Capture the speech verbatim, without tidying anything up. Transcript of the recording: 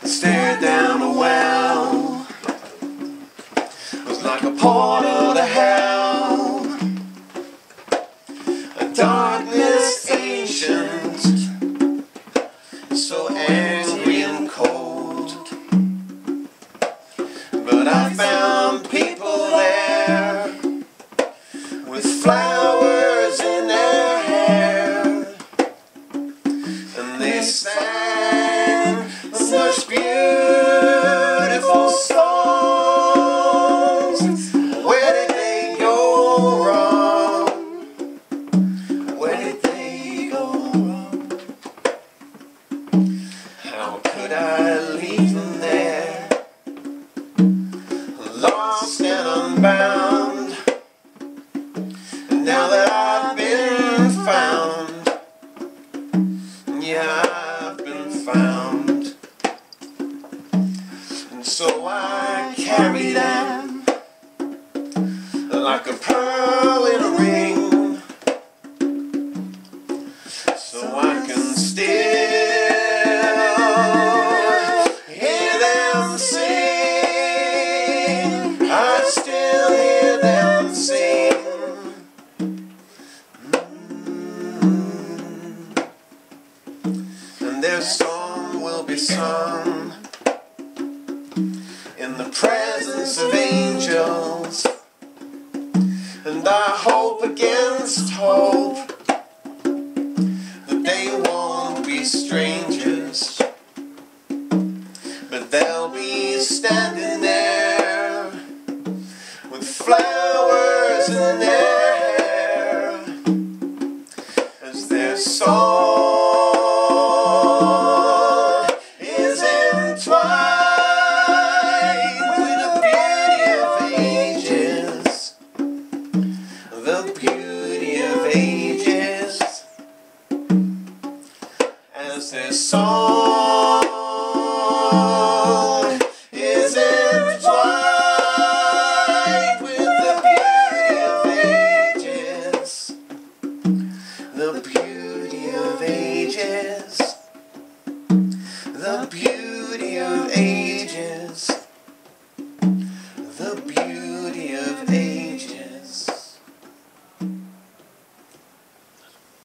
stared down a well. It was like a portal to hell, a darkness ancient, so angry and cold. But I found people there with flowers in their hair, and they sang such beautiful songs. Where did they go wrong? Where did they go wrong? How could I leave them there, lost and unbound? And now that I've been found, yeah, I've been found. And so I carry them like a pearl in a ring, so I can still hear them sing. I still hear them sing. And their song will be sung in the presence of angels. And I hope against hope that they won't be strangers, but they'll be standing there with flowers in their hair, as their song is entwined with the beauty of ages, the beauty of ages, as their song is entwined with the beauty of ages, the beauty of ages, the beauty of ages.